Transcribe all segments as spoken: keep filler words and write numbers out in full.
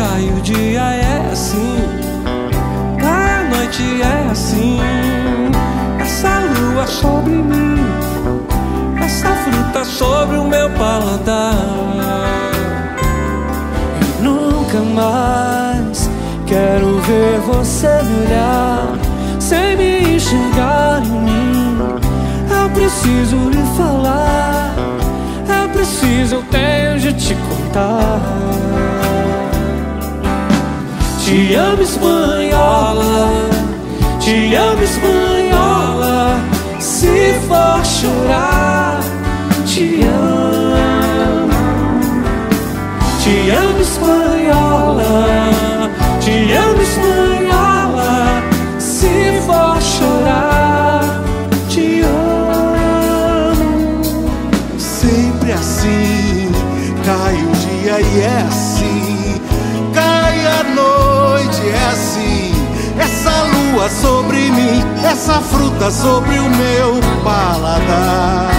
Cai o dia, é assim. Cai a noite, é assim. Essa lua sobre mim, essa fruta sobre o meu paladar. Eu nunca mais quero ver você me olhar sem me enxergar em mim. Eu preciso lhe falar, eu preciso, eu tenho de te contar. Te amo, espanhola, te amo, espanhola. Se for chorar, te amo. Te amo, espanhola, te amo, espanhola. Se for chorar, te amo. Sempre assim, cai o dia e é assim. Cai a noite, é assim. Essa lua sobre mim, essa fruta sobre o meu paladar.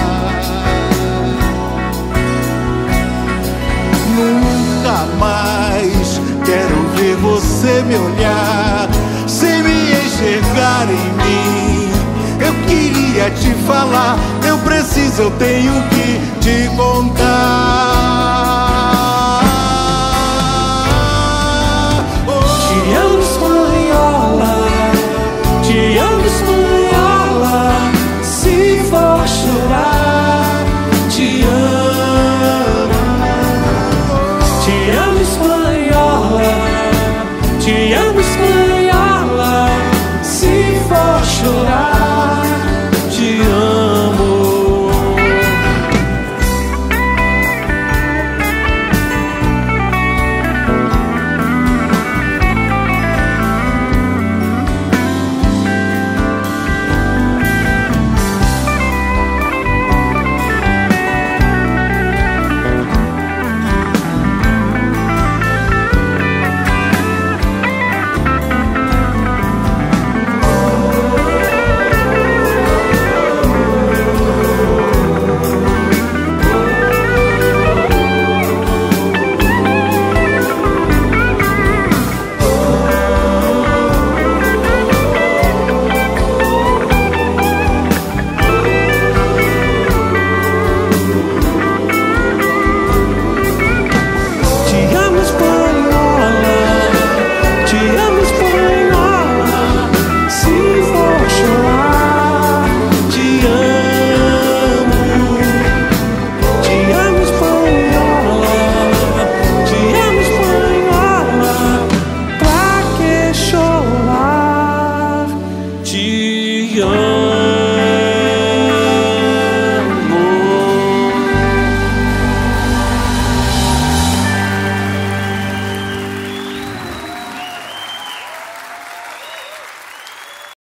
Nunca mais quero ver você me olhar sem me enxergar em mim. Eu queria te falar, eu preciso, eu tenho que te contar.